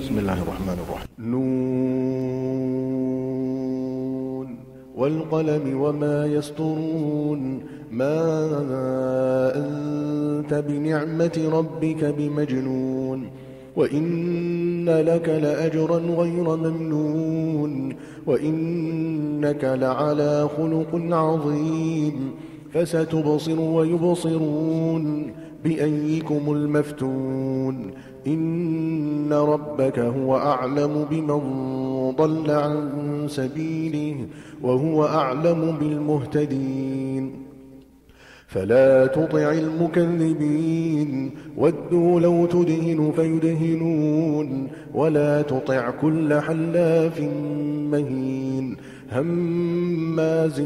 بسم الله الرحمن الرحيم. نون والقلم وما يسطرون ما أنت بنعمة ربك بمجنون وإن لك لأجرا غير ممنون وإنك لعلى خلق عظيم فستبصر ويبصرون بأيكم المفتون إن ربك هو أعلم بمن ضل عن سبيله وهو أعلم بالمهتدين فلا تطع المكذبين ودوا لو تدهن فيدهنون ولا تطع كل حلاف مهين هماز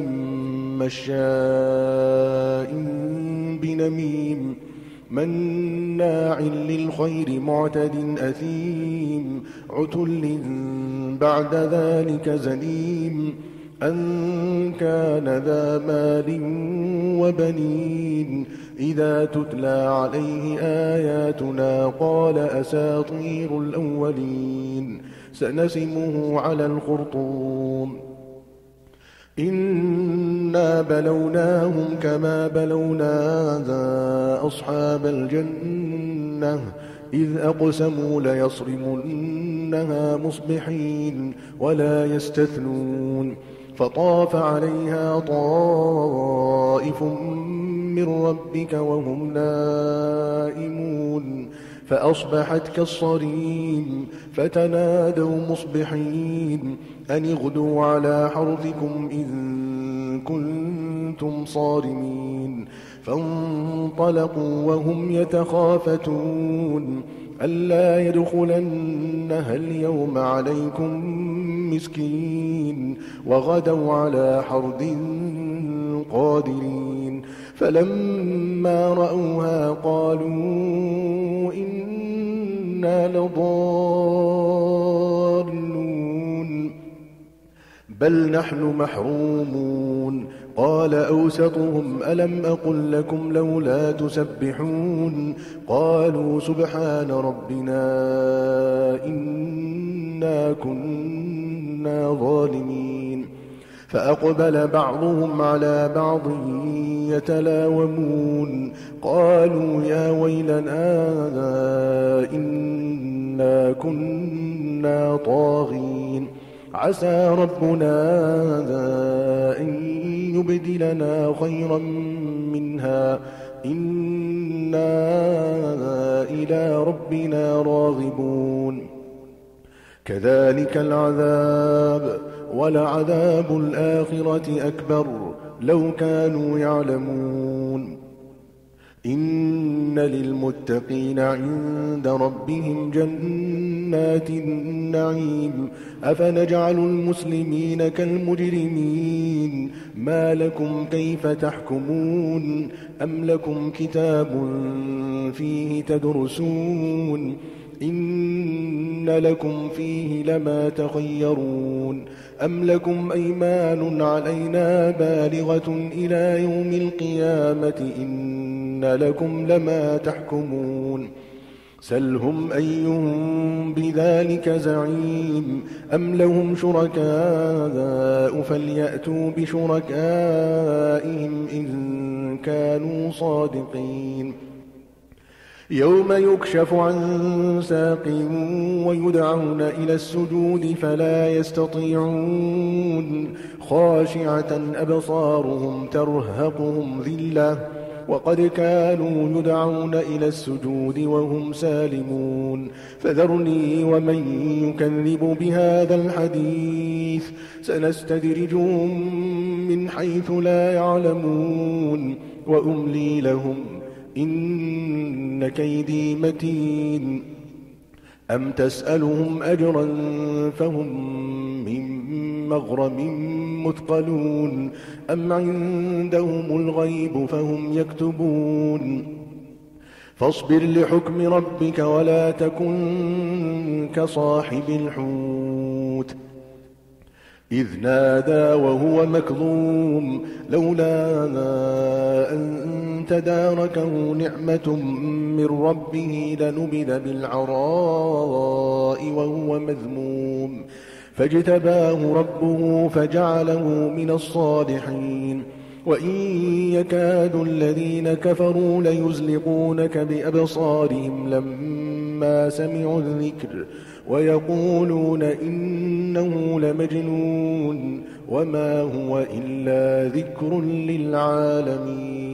مشاء بنميم مناع للخير معتد أثيم عتل بعد ذلك زنيم أن كان ذا مال وبنين إذا تتلى عليه آياتنا قال أساطير الأولين سنسمه على الخرطوم إنا بلوناهم كما بلونا أصحاب الجنة إذ أقسموا ليصرمنها مصبحين ولا يستثنون فطاف عليها طائف من ربك وهم نائمون فأصبحت كالصريم فتنادوا مصبحين أن اغدوا على حرثكم إن كنتم صارمين فانطلقوا وهم يتخافتون ألا يدخلنها اليوم عليكم مسكين وغدوا على حرد قادرين فلما رأوها قالوا إنا لضالون بل نحن محرومون قال أوسطهم ألم أقل لكم لولا تسبحون قالوا سبحان ربنا إنا كنا ظالمين فأقبل بعضهم على بعض يتلاومون قالوا يا ويلنا إنا كنا طاغين عسى ربنا أن يبدلنا خيرا منها إنا إلى ربنا راغبون كذلك العذاب ولعذاب الآخرة أكبر لو كانوا يعلمون إن للمتقين عند ربهم جنات النعيم أفنجعل المسلمين كالمجرمين ما لكم كيف تحكمون أم لكم كتاب فيه تدرسون إن لكم فيه لما تخيرون أم لكم أيمان علينا بالغة إلى يوم القيامة إن لكم لما تحكمون سلهم أيهم بذلك زعيم أم لهم شركاء فليأتوا بشركائهم إن كانوا صادقين يوم يكشف عن ساق ويدعون إلى السجود فلا يستطيعون خاشعة أبصارهم ترهقهم ذلة وقد كانوا يدعون إلى السجود وهم سالمون فذرني ومن يكذب بهذا الحديث سنستدرجهم من حيث لا يعلمون وأملي لهم إن كيدي متين أم تسألهم أجرا فهم من مغرم مثقلون أم عندهم الغيب فهم يكتبون فاصبر لحكم ربك ولا تكن كصاحب الحوت إذ نادى وهو مكظوم لولا أن تداركه نعمة من ربه لنبذ بالعراء وهو ومذموم فاجتباه ربه فجعله من الصالحين وإن يكاد الذين كفروا ليزلقونك بأبصارهم لما سمعوا الذكر ويقولون إنه لمجنون وما هو إلا ذكر للعالمين